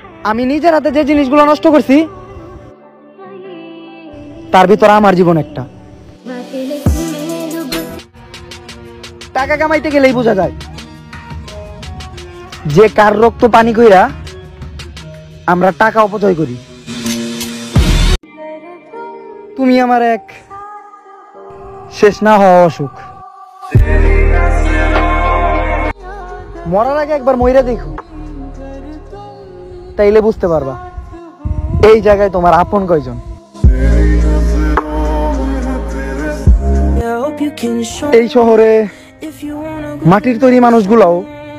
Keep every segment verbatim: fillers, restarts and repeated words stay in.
আমি নিজের হাতে যে জিনিসগুলো নষ্ট করছি তার ভিতর আমার জীবন একটা। টাকা কামাইতে গেলেই বোঝা যায় যে কার রক্ত পানি কইরা আমরা টাকা অপচয় করি। তুমি আমার এক শেষ না হওয়া অসুখ। মরার আগে একবার মইরা দেখো, তাইলে বুঝতে পারবা এই জায়গায় তোমার আপন কয়জন। এই শহরে মাটির তৈরি মানুষগুলাও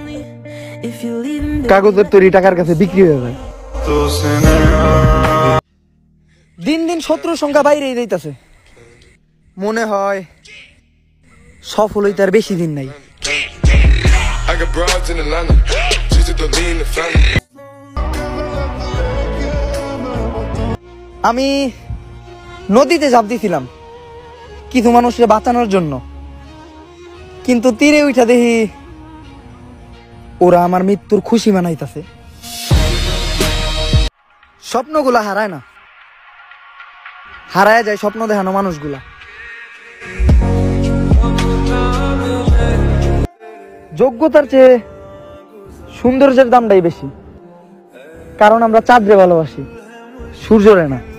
কাগজের তৈরি টাকার কাছে বিক্রি হয়ে যায়। দিন দিন শত্রুর সংখ্যা বাইরেই যাইতাছে। মনে হয় সফল হইতে আর বেশি দিন নাই। আমি নদীতে ঝাঁপ দিছিলাম কিছু মানুষকে বাঁচানোর জন্য, কিন্তু তীরে উঠা দেখি ওরা আমার মৃত্যুর খুশি মানাইতাছে। স্বপ্নগুলা হারায় না, হারায় যায় স্বপ্ন দেখানো মানুষগুলা। যোগ্যতার চেয়ে সৌন্দর্যের দামটাই বেশি, কারণ আমরা চাঁদরে ভালোবাসি, সূর্যরে না।